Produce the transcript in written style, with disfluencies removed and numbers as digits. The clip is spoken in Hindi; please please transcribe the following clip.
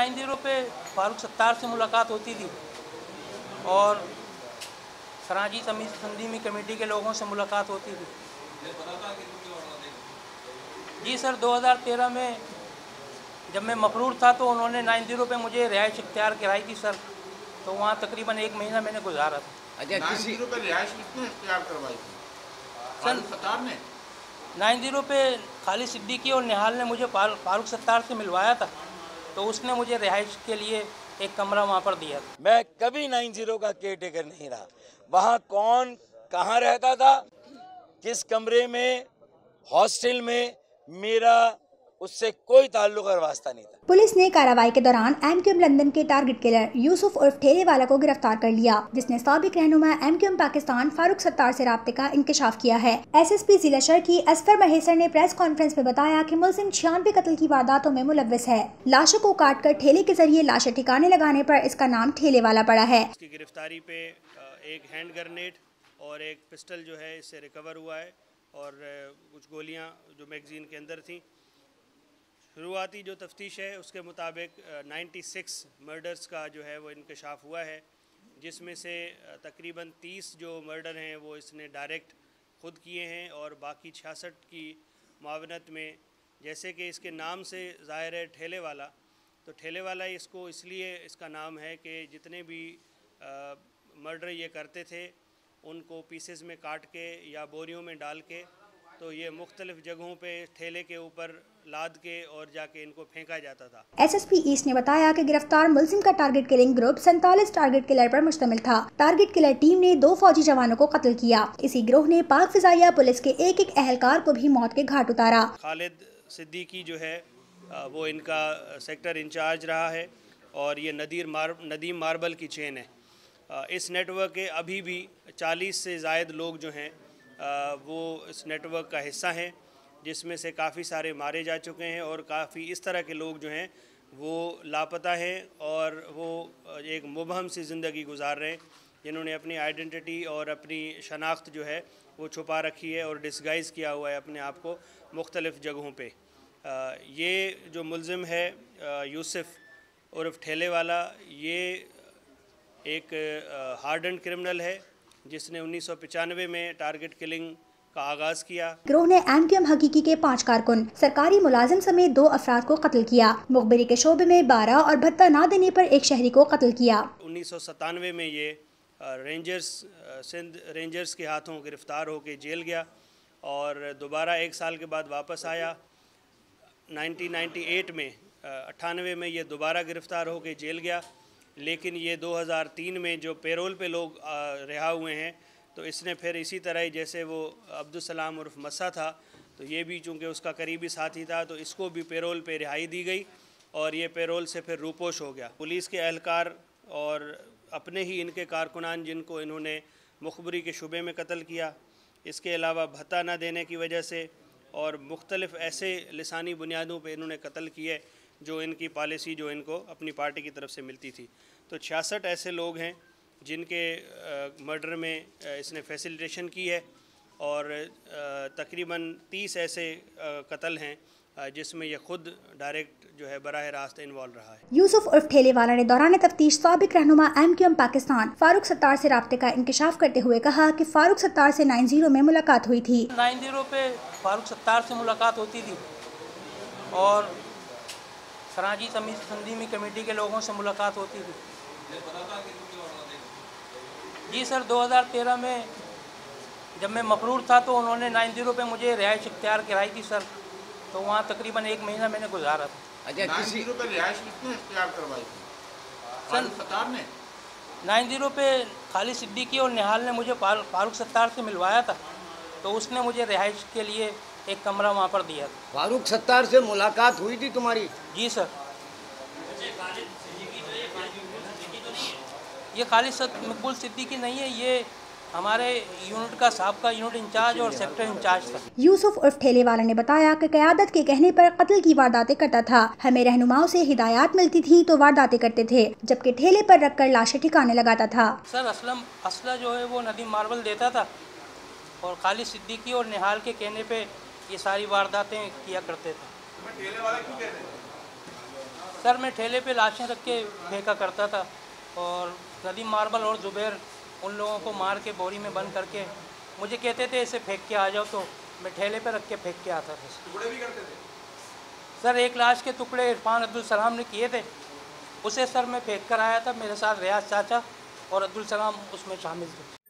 9-0 पे फारूक सत्तार से मुलाकात होती थी और सराजी तंजीमी कमेटी के लोगों से मुलाकात होती थी। जी सर, 2013 में जब मैं मफरूर था तो उन्होंने 9-0 पे मुझे रिहाइश इख्तियार कराई थी सर, तो वहाँ तकरीबन 1 महीना मैंने गुजारा था। अच्छा, 9-0 पे रिहाइश किसने इख्तियार करवाई थी? फारूक सत्तार ने? 9-0 पे खालिद सिद्दीकी और निहाल ने मुझे फारूक सत्तार से मिलवाया था, तो उसने मुझे रिहाइश के लिए एक कमरा वहाँ पर दिया था। मैं कभी 9-0 का केयर टेकर नहीं रहा। वहाँ कौन कहाँ रहता था, किस कमरे में, हॉस्टल में, मेरा उससे कोई ताल्लुक और वास्ता नहीं था। पुलिस ने कार्रवाई के दौरान एमक्यूएम लंदन के टारगेट किलर यूसुफ उर्फ ठेलेवाला को गिरफ्तार कर लिया, जिसने साबिक रहनुमा एमक्यूएम पाकिस्तान फारूक सत्तार से राब्ते का इंकशाफ किया है। एसएसपी जिला शर्की असफर महेसर ने प्रेस कॉन्फ्रेंस में बताया कि मुलजिम 96 कत्ल की वारदातों में मुलव्विस है। लाशों को काट कर ठेले के जरिए लाशें ठिकाने लगाने पर इसका नाम ठेलेवाला पड़ा है। इसकी गिरफ्तारी पे एक हैंड ग्रेनेड और एक पिस्टल जो है इससे रिकवर हुआ है और कुछ गोलियां जो मैगजीन के अंदर थी। शुरुआती जो तफ्तीश है उसके मुताबिक 96 मर्डर्स का जो है वो इंकशाफ हुआ है, जिसमें से तकरीबन 30 जो मर्डर हैं वो इसने डायरेक्ट ख़ुद किए हैं और बाकी 66 की मुआवनत में। जैसे कि इसके नाम से ज़ाहिर है ठेले वाला, तो ठेले वाला इसको इसलिए इसका नाम है कि जितने भी मर्डर ये करते थे उनको पीसेस में काट के या बोरियों में डाल के तो ये मुख्तलिफ जगहों पे ठेले के ऊपर लाद के और जाके इनको फेंका जाता था। एसएसपी ईस्ट ने बताया कि गिरफ्तार मुलजिम का target killing group 47 target killer पर मुश्तमिल था। टारगेट किलर टीम ने 2 फौजी जवानों को कत्ल किया। इसी गिरोह ने पाक फिजाइया पुलिस के एक अहलकार को भी मौत के घाट उतारा। खालिद सिद्दीकी जो है वो इनका सेक्टर इंचार्ज रहा है और ये नदीम मार्बल की चेन है। इस नेटवर्क के अभी भी 40 से ज़ायद लोग जो हैं वो इस नेटवर्क का हिस्सा हैं, जिसमें से काफ़ी सारे मारे जा चुके हैं और काफ़ी इस तरह के लोग जो हैं वो लापता हैं और वो एक मुबहम सी ज़िंदगी गुजार रहे हैं, जिन्होंने अपनी आइडेंटिटी और अपनी शनाख्त जो है वो छुपा रखी है और डिस्गाइज़ किया हुआ है अपने आप को मुख्तलिफ़ जगहों पे। ये जो मुलजिम है यूसुफ उर्फ ठेले वाला, ये एक हार्डन क्रिमिनल है जिसने 1995 में टारगेट किलिंग का आगाज़ किया। गिरोह ने एमक्यूएम हकीकी के 5 कारकुन, सरकारी मुलाजिम समेत 2 अफराद को कत्ल किया। मुखबिरी के शोबे में 12 और भत्ता ना देने पर एक शहरी को कत्ल किया। 1997 में ये सिंध रेंजर्स के हाथों गिरफ्तार होकर जेल गया और दोबारा 1 साल के बाद वापस आया। 1998 में 98 में ये दोबारा गिरफ़्तार होकर जेल गया, लेकिन ये 2003 में जो पेरोल पे लोग रिहा हुए हैं तो इसने फिर इसी तरह ही जैसे वो अब्दुलसलाम उर्फ मस्सा था तो ये भी चूँकि उसका करीबी साथी था तो इसको भी पेरोल पे रिहाई दी गई और ये पेरोल से फिर रूपोश हो गया। पुलिस के एहलकार और अपने ही इनके कारकुनान जिनको इन्होंने मुखबरी के शुबे में कत्ल किया, इसके अलावा भत्ता न देने की वजह से और मुख्तलिफ़ ऐसे लिसानी बुनियादों पर इन्होंने कत्ल किए जो इनकी पॉलिसी जो इनको अपनी पार्टी की तरफ से मिलती थी। तो 66 ऐसे लोग हैं जिनके मर्डर में इसने फैसिलिटेशन की है और तकरीबन 30 ऐसे कत्ल हैं जिसमें यह खुद डायरेक्ट जो है बराह रास्त इन्वॉल्व रहा है। यूसुफ उर्फ ठेलेवाला ने दौरान तफ्तीश साबिक रहनुमा एमक्यूएम पाकिस्तान फारूक सत्तार से राब्ते का इंकशाफ करते हुए कहा कि फारूक सत्तार से 9-0 में मुलाकात हुई थी। 9-0 पे फारूक सत्तार से मुलाकात होती थी और सराजी तंजीमी कमेटी के लोगों से मुलाकात होती थी। जी सर, 2013 में जब मैं मफरूर था तो उन्होंने 9-0 पे मुझे रिहाइश इख्तियार कराई थी सर, तो वहाँ तकरीबन 1 महीना मैंने गुजारा था। अच्छा, 9-0 पे रिहाइश किसने इख्तियार करवाई थी? फारूक सत्तार ने? 9-0 पे खालिद सिद्दीकी और निहाल ने मुझे फारूक सत्तार से मिलवाया था, तो उसने मुझे रिहाइश के लिए एक कमरा वहाँ पर दिया था। फारूक सत्तार से मुलाकात हुई थी तुम्हारी? जी सर। ये खालिद मकबूल सिद्दीकी नहीं है, ये हमारे यूनिट का साहब यूनिट इंचार्ज और सेक्टर इंचार्ज था। यूसुफ उर्फ ठेलेवाला ने बताया कि क़यादत के कहने पर कत्ल की वारदातें करता था। हमें रहनुमाओं से हिदायत मिलती थी तो वारदातें करते थे, जबकि ठेले पर रखकर लाशें ठिकाने लगाता था। सर असला जो है वो नदीम मार्बल देता था और खालिद सिद्दीकी और निहाल के कहने पे ये सारी वारदातें किया करते थे। सर मैं ठेले पे लाशें रख के फेंका करता था और नदीम मार्बल और जुबैर उन लोगों को मार के बोरी में बंद करके मुझे कहते थे इसे फेंक के आ जाओ, तो मैं ठेले पे रख के फेंक के आता था। टुकड़े भी करते थे? सर एक लाश के टुकड़े इरफान अब्दुल सलाम ने किए थे, उसे सर मैं फेंक कर आया था। मेरे साथ रियाज चाचा और अब्दुल सलाम उसमें शामिल थे।